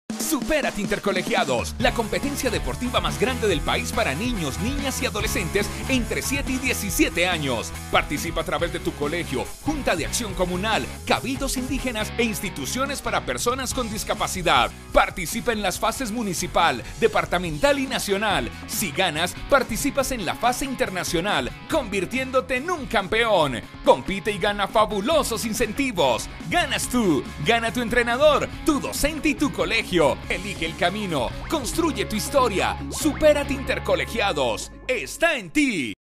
Supérate Intercolegiados, la competencia deportiva más grande del país para niños, niñas y adolescentes entre 7 y 17 años. Participa a través de tu colegio, Junta de Acción Comunal, cabildos indígenas e instituciones para personas con discapacidad. Participa en las fases municipal, departamental y nacional. Si ganas, participas en la fase internacional, convirtiéndote en un campeón. Compite y gana fabulosos incentivos. Ganas tú, gana tu entrenador, tu docente y tu colegio. Elige el camino, construye tu historia. Supérate Intercolegiados. Está en ti.